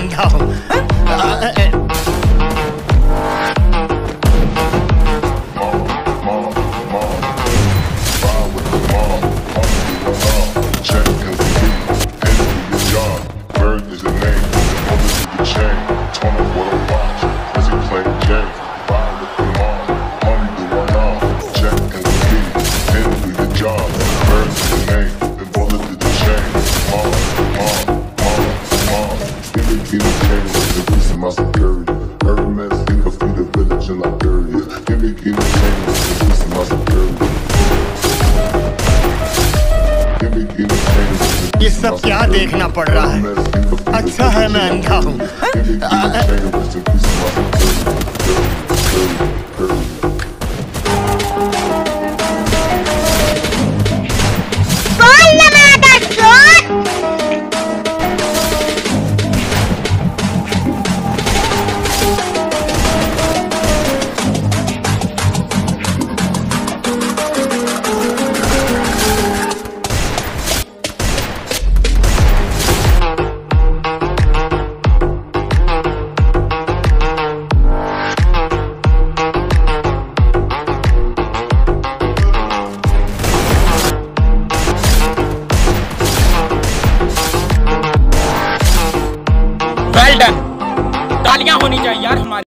अंधा हूँ। ये सब क्या देखना पड़ रहा है? अच्छा है मैं अंधा हूँ। वेल डन, तालियां होनी चाहिए यार हमारी।